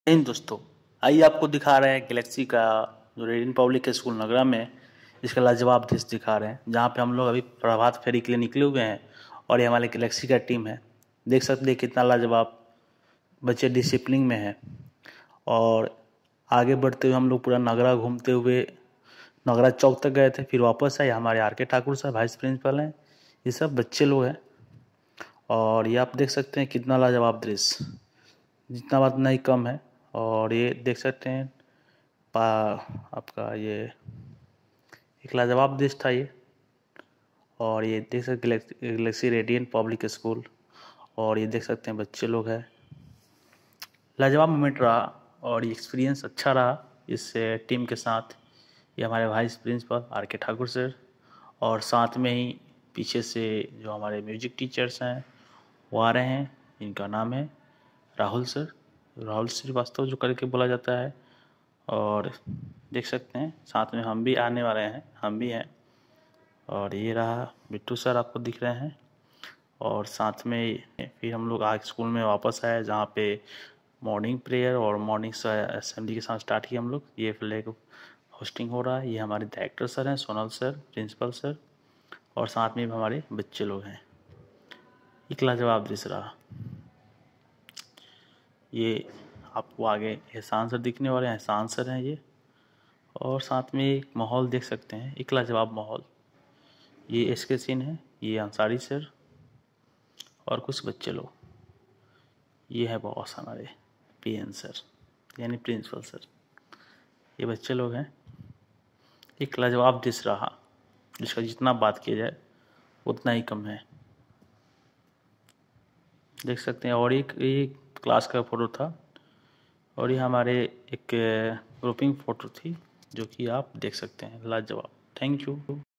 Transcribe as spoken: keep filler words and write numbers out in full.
इन दोस्तों, आइए आपको दिखा रहे हैं गैलेक्सी का जो रेडियन पब्लिक स्कूल नगरा में इसका लाजवाब दृश्य दिखा रहे हैं, जहाँ पे हम लोग अभी प्रभात फेरी के लिए निकले हुए हैं और ये हमारे गैलेक्सी का टीम है। देख सकते हैं कितना लाजवाब बच्चे डिसिप्लिन में हैं। और आगे बढ़ते हुए हम लोग पूरा नगरा घूमते हुए नगरा चौक तक गए थे, फिर वापस आए। हमारे आर के ठाकुर साहब वाइस प्रिंसिपल हैं, ये सब बच्चे लोग हैं। और ये आप देख सकते हैं कितना लाजवाब दृश्य, जितना बात नहीं कम है। और ये देख सकते हैं पा आपका ये एक लाजवाब दृश्य था ये। और ये देख सकते गैलेक्सी रेडियन पब्लिक स्कूल, और ये देख सकते हैं बच्चे लोग हैं। लाजवाब मोमेंट रहा और ये एक्सपीरियंस अच्छा रहा इस टीम के साथ। ये हमारे वाइस प्रिंसिपल आर के ठाकुर सर, और साथ में ही पीछे से जो हमारे म्यूजिक टीचर्स हैं वो आ रहे हैं। इनका नाम है राहुल सर, राहुल श्रीवास्तव जो करके बोला जाता है। और देख सकते हैं साथ में हम भी आने वाले हैं, हम भी हैं। और ये रहा बिट्टू सर आपको दिख रहे हैं। और साथ में फिर हम लोग आज स्कूल में वापस आए, जहाँ पे मॉर्निंग प्रेयर और मॉर्निंग असेंबली के साथ स्टार्ट किया हम लोग। ये फ्लैग होस्टिंग हो रहा है। ये हमारे डायरेक्टर सर हैं, सोनल सर, प्रिंसिपल सर, और साथ में भी हमारे बच्चे लोग हैं। एक लाजवाब दृश्य रहा ये। आपको आगे एहसान सर दिखने वाले हैं, एहसान सर हैं ये। और साथ में एक माहौल देख सकते हैं, एक लाजवाब माहौल। ये इसके सीन है, ये अंसारी सर और कुछ बच्चे लोग। ये है बॉस हमारे पी एन सर यानी प्रिंसिपल सर। ये बच्चे लोग हैं। एक लाजवाब दृश्य रहा, जिसका जितना बात किया जाए उतना ही कम है। देख सकते हैं। और एक एक क्लास का फ़ोटो था, और ये हमारे एक ग्रुपिंग फ़ोटो थी, जो कि आप देख सकते हैं। लाजवाब। Thank you.